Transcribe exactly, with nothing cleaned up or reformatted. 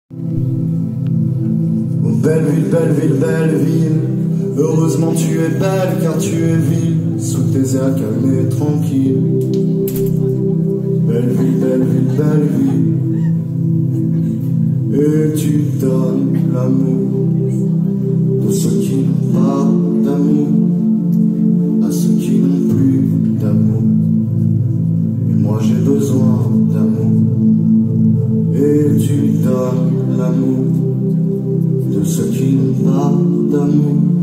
Oh belle ville, belle ville, belle ville, heureusement tu es belle car tu es ville, sous tes airs calmes et tranquilles. Belle ville, belle ville, belle ville, et tu donnes l'amour de ceux qui n'ont pas d'amour, à ceux qui n'ont plus d'amour. Et moi j'ai besoin d'amour, et tu donnes l'amour de ceux qui n'ont pas d'amour,